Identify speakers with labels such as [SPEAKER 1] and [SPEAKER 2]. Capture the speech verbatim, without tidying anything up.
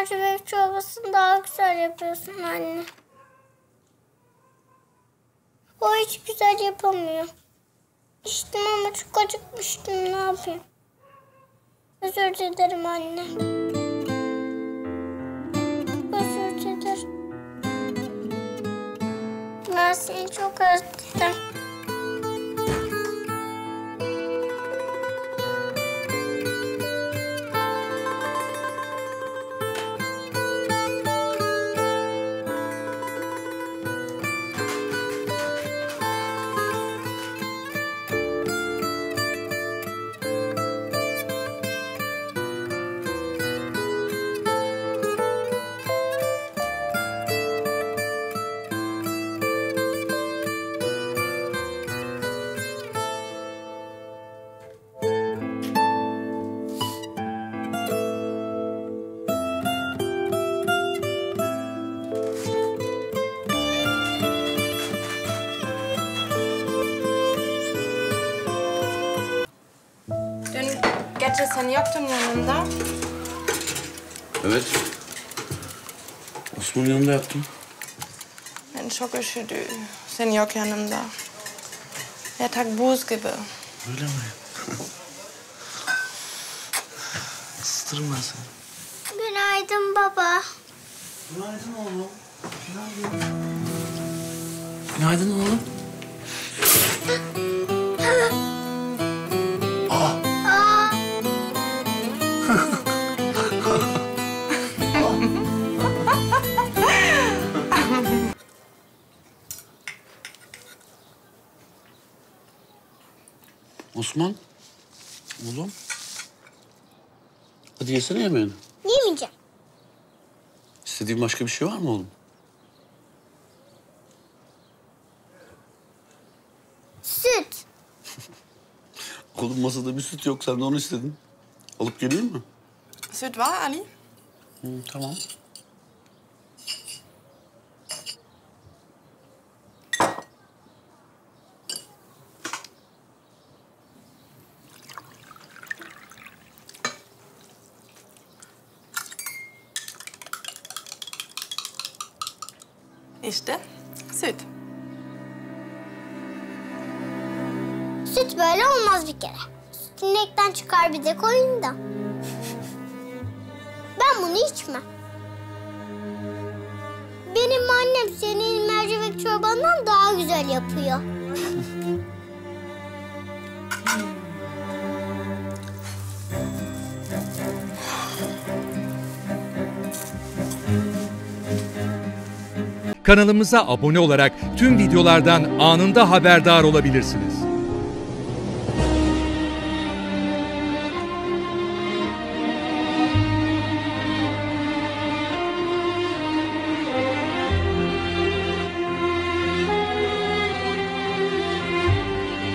[SPEAKER 1] mercimek çorbasını daha güzel yapıyorsun anne. O hiç güzel yapamıyor. İçtim ama çok acıkmıştım, ne yapayım? Özür dilerim anne. Özür dilerim. Ben seni çok özledim.
[SPEAKER 2] Gece sen yoktun yanında.
[SPEAKER 3] Evet. Osman'ın yanında yattım.
[SPEAKER 2] Ben çok üşüdüm. Sen yok yanımda. Yatak buz gibi.
[SPEAKER 3] Öyle mi? Isıtırım ben seni.
[SPEAKER 1] Günaydın baba.
[SPEAKER 3] Günaydın oğlum. Günaydın. Günaydın oğlum. Osman, oğlum. Hadi yesene yemeğini.
[SPEAKER 1] Yemeyeceğim.
[SPEAKER 3] İstediğin başka bir şey var mı oğlum?
[SPEAKER 1] Süt.
[SPEAKER 3] Oğlum masada bir süt yok, sen de onu istedin. Alıp geleyim mi?
[SPEAKER 2] Süt var Ali?
[SPEAKER 3] Hı, tamam.
[SPEAKER 2] İşte süt.
[SPEAKER 1] Süt böyle olmaz bir kere. Süt inekten çıkar, bir de koyun da. Ben bunu içmem. Benim annem senin mercimek çorbandan daha güzel yapıyor.
[SPEAKER 4] Kanalımıza abone olarak tüm videolardan anında haberdar olabilirsiniz.